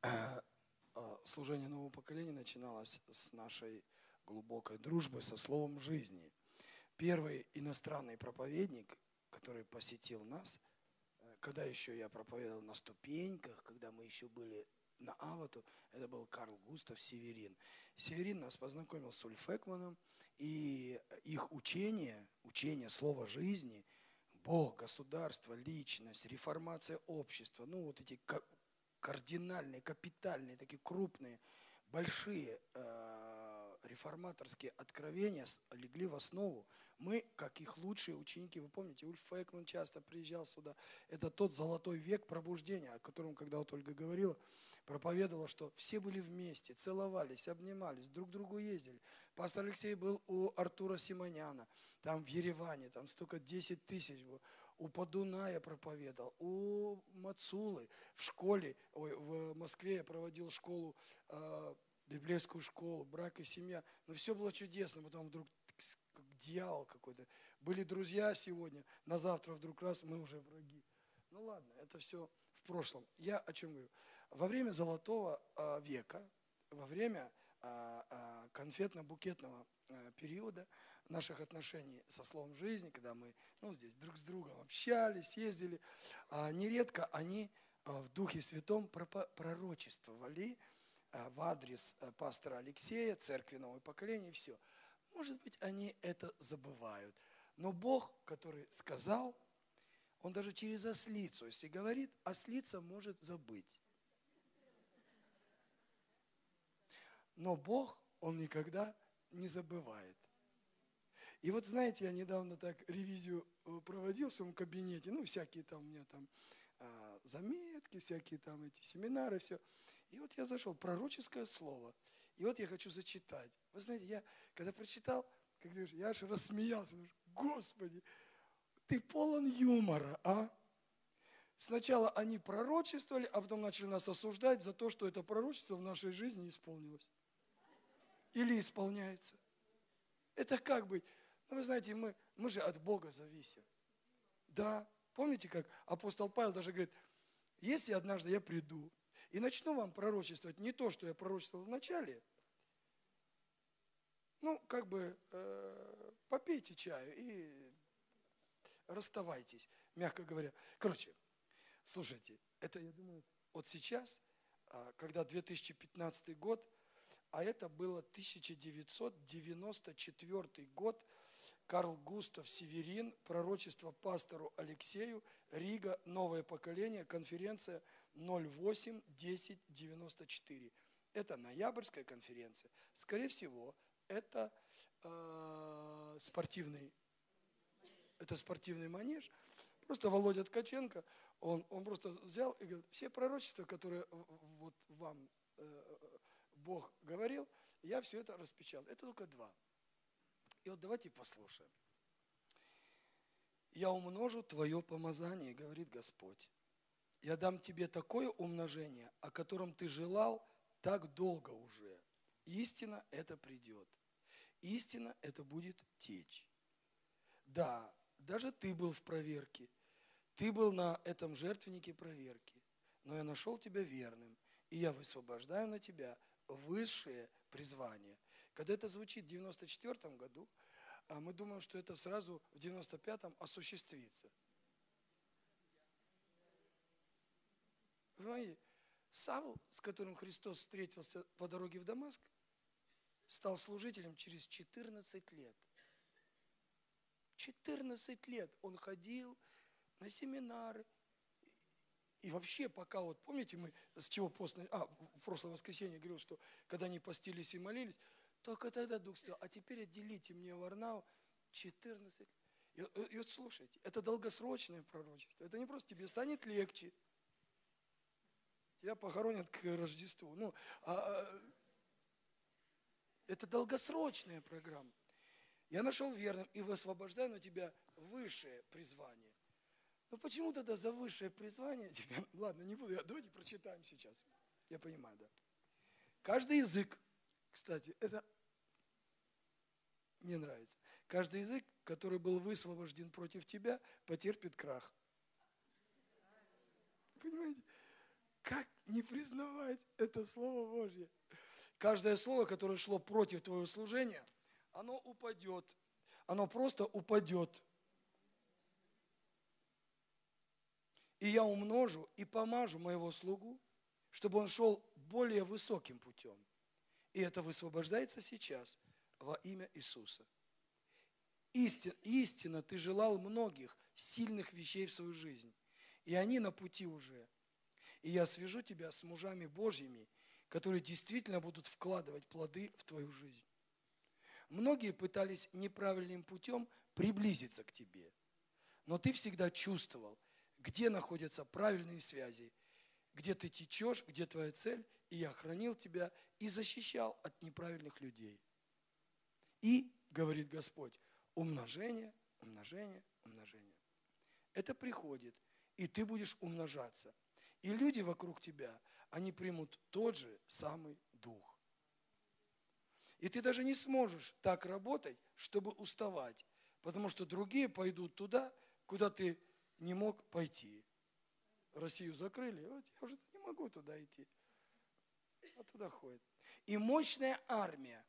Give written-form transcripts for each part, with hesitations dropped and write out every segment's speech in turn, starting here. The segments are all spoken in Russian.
Служение нового поколения начиналось с нашей глубокой дружбы со Словом жизни. Первый иностранный проповедник, который посетил нас, когда еще я проповедовал на ступеньках, когда мы еще были на Авату, это был Карл Густав Северин. Северин нас познакомил с Ульф Экманом, и их учение слова жизни, Бог, государство, личность, реформация общества, ну вот эти кардинальные, капитальные, такие крупные, большие реформаторские откровения легли в основу. Мы, как их лучшие ученики, вы помните, Ульф Экман часто приезжал сюда. Это тот золотой век пробуждения, о котором, когда вот Ольга говорила, проповедовала, что все были вместе, целовались, обнимались, друг к другу ездили. Пастор Алексей был у Артура Симоняна, там в Ереване, там столько 10 тысяч было. У Подуная проповедовал, у Мацулы в школе, в Москве я проводил школу, библейскую школу, брак и семья. Но все было чудесно, потом вдруг как дьявол какой-то. Были друзья сегодня, на завтра вдруг раз мы уже враги. Ну ладно, это все в прошлом. Я о чем говорю? Во время Золотого века, во время конфетно-букетного периода наших отношений со Словом жизни, когда мы здесь друг с другом общались, ездили, нередко они в Духе Святом пророчествовали в адрес пастора Алексея, церкви нового поколения, и все. Может быть, они это забывают. Но Бог, который сказал, Он даже через ослицу, если говорит, ослица может забыть. Но Бог, Он никогда не забывает. И вот знаете, я недавно так ревизию проводил в своем кабинете, всякие там у меня там заметки, всякие там эти семинары, все. И вот я зашел, пророческое слово. И вот я хочу зачитать. Вы знаете, я когда прочитал, я аж рассмеялся. Господи, ты полон юмора, а? Сначала они пророчествовали, а потом начали нас осуждать за то, что это пророчество в нашей жизни исполнилось. Или исполняется. Это как быть? Вы знаете, мы же от Бога зависим. Да, помните, как апостол Павел даже говорит, если однажды я приду и начну вам пророчествовать не то, что я пророчествовал в начале, попейте чаю и расставайтесь, мягко говоря. Короче, слушайте, это, я думаю, вот сейчас, когда 2015 год, а это было 1994 год, Карл Густав Северин, пророчество пастору Алексею, Рига, новое поколение, конференция 08-10-94. Это ноябрьская конференция. Скорее всего, это спортивный манеж. Просто Володя Ткаченко, он просто взял и говорит, все пророчества, которые вот вам Бог говорил, я все это распечатал. Это только 2. И вот давайте послушаем. «Я умножу твое помазание, говорит Господь. Я дам тебе такое умножение, о котором ты желал так долго уже. Истина это придет. Истина это будет течь. Да, даже ты был в проверке. Ты был на этом жертвеннике проверки. Но я нашел тебя верным, и я высвобождаю на тебя высшее призвание». Когда это звучит в 94 году, мы думаем, что это сразу в 95-м осуществится. Понимаете, Савл, с которым Христос встретился по дороге в Дамаск, стал служителем через 14 лет. 14 лет он ходил на семинары. И вообще, пока вот, помните, мы с чего в прошлое воскресенье говорил, что когда они постились и молились, только тогда Дух сказал, а теперь отделите мне Варнау 14 лет. И вот слушайте, это долгосрочное пророчество. Это не просто тебе станет легче. Тебя похоронят к Рождеству. Это долгосрочная программа. Я нашел верным и высвобождаю на тебя высшее призвание. Но почему тогда за высшее призвание тебя... Ладно, не буду, давайте прочитаем сейчас. Я понимаю, да. Каждый язык, кстати, это мне нравится. Каждый язык, который был высвобожден против тебя, потерпит крах. Понимаете? Как не признавать это Слово Божье. Каждое слово, которое шло против твоего служения, оно упадет. Оно просто упадет. И я умножу и помажу моего слугу, чтобы он шел более высоким путем. И это высвобождается сейчас во имя Иисуса. Истинно ты желал многих сильных вещей в свою жизнь, и они на пути уже. И я свяжу тебя с мужами Божьими, которые действительно будут вкладывать плоды в твою жизнь. Многие пытались неправильным путем приблизиться к тебе, но ты всегда чувствовал, где находятся правильные связи, где ты течешь, где твоя цель, и я хранил тебя и защищал от неправильных людей. И, говорит Господь, умножение, умножение, умножение. Это приходит, и ты будешь умножаться. И люди вокруг тебя, они примут тот же самый дух. И ты даже не сможешь так работать, чтобы уставать, потому что другие пойдут туда, куда ты не мог пойти. Россию закрыли, вот я уже не могу туда идти. А туда ходит. И мощная армия,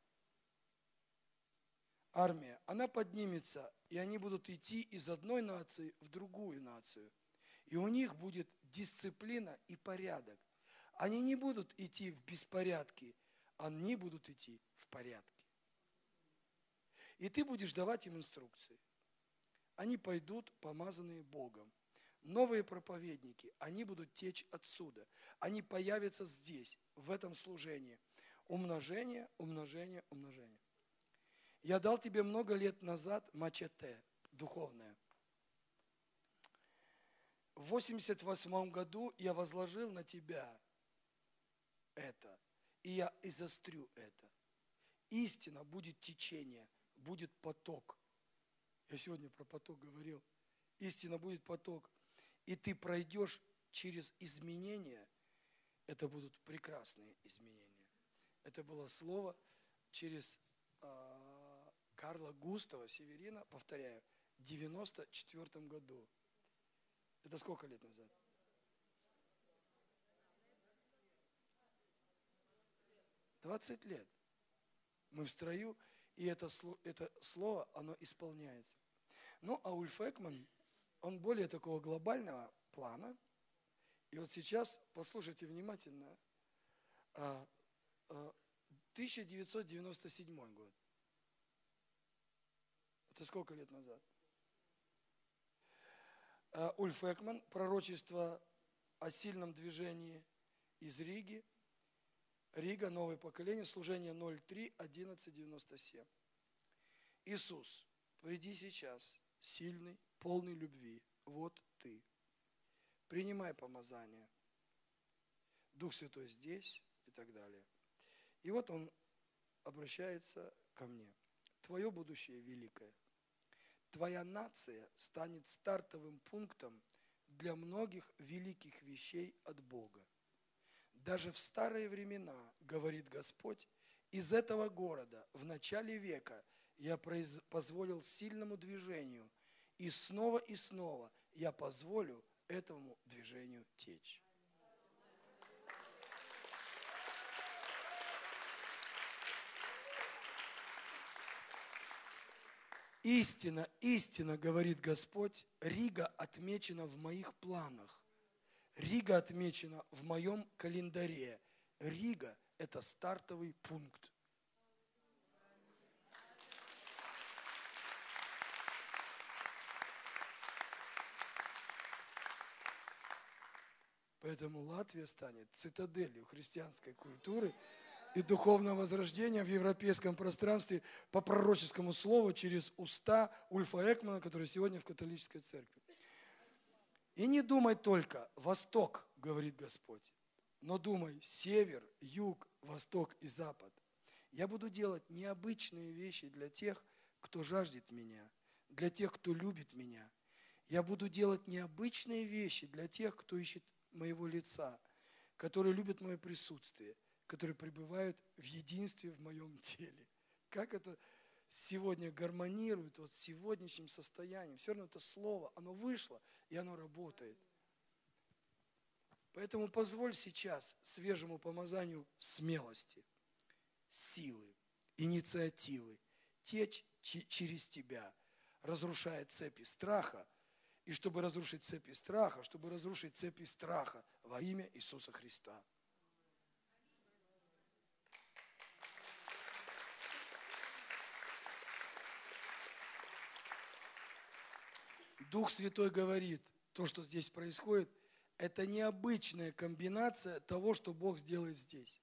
она поднимется, и они будут идти из одной нации в другую нацию. И у них будет дисциплина и порядок. Они не будут идти в беспорядке, они будут идти в порядке. И ты будешь давать им инструкции. Они пойдут, помазанные Богом. Новые проповедники, они будут течь отсюда. Они появятся здесь, в этом служении. Умножение, умножение, умножение. Я дал тебе много лет назад мачете, духовное. В 88 году я возложил на тебя это, и я изострю это. Истина будет течение, будет поток. Я сегодня про поток говорил. Истина будет поток. И ты пройдешь через изменения. Это будут прекрасные изменения. Это было слово через Карла Густава Северина, повторяю, в 94 году. Это сколько лет назад? 20 лет. Мы в строю, и это слово, оно исполняется. Ну, а Ульф Экман, он более такого глобального плана. И вот сейчас, послушайте внимательно, 1997 год. Это сколько лет назад? Ульф Экман, пророчество о сильном движении из Риги. Рига, новое поколение, служение 03-11-97. Иисус, приди сейчас, сильный, полный любви. Вот ты. Принимай помазание. Дух Святой здесь и так далее. И вот он обращается ко мне. Твое будущее великое. Твоя нация станет стартовым пунктом для многих великих вещей от Бога. Даже в старые времена, говорит Господь, из этого города в начале века я позволил сильному движению, и снова я позволю этому движению течь. Истина, истина, говорит Господь, Рига отмечена в моих планах. Рига отмечена в моем календаре. Рига – это стартовый пункт. Поэтому Латвия станет цитаделью христианской культуры и духовного возрождения в европейском пространстве по пророческому слову через уста Ульфа Экмана, который сегодня в католической церкви. И не думай только «Восток», говорит Господь, но думай «Север», «Юг», «Восток» и «Запад». Я буду делать необычные вещи для тех, кто жаждет меня, для тех, кто любит меня. Я буду делать необычные вещи для тех, кто ищет моего лица, которые любят мое присутствие, которые пребывают в единстве в моем теле. Как это сегодня гармонирует вот с сегодняшним состоянием. Все равно это слово, оно вышло, и оно работает. Поэтому позволь сейчас свежему помазанию смелости, силы, инициативы течь через тебя, разрушая цепи страха. И чтобы разрушить цепи страха во имя Иисуса Христа. Дух Святой говорит, то, что здесь происходит, это необычная комбинация того, что Бог сделает здесь.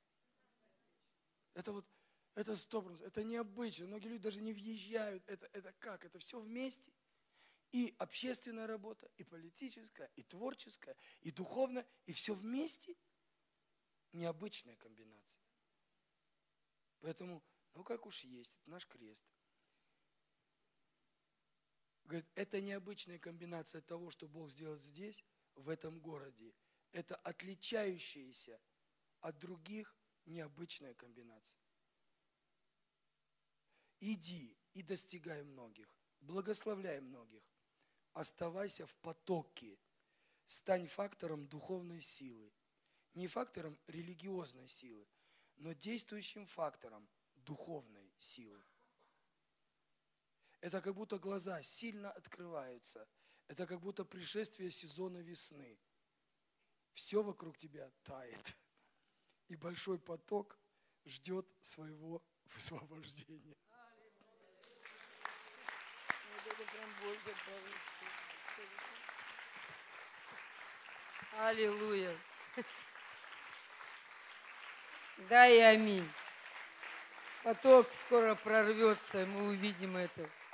Это 100%, это необычно. Многие люди даже не въезжают. Это как? Это все вместе. И общественная работа, и политическая, и творческая, и духовная, и все вместе. Необычная комбинация. Поэтому, как уж есть, это наш крест. Говорит, это необычная комбинация того, что Бог сделал здесь, в этом городе. Это отличающаяся от других необычная комбинация. Иди и достигай многих, благословляй многих. Оставайся в потоке, стань фактором духовной силы. Не фактором религиозной силы, но действующим фактором духовной силы. Это как будто глаза сильно открываются. Это как будто пришествие сезона весны. Все вокруг тебя тает. И большой поток ждет своего высвобождения. Аллилуйя. Да и аминь. Поток скоро прорвется, и мы увидим это.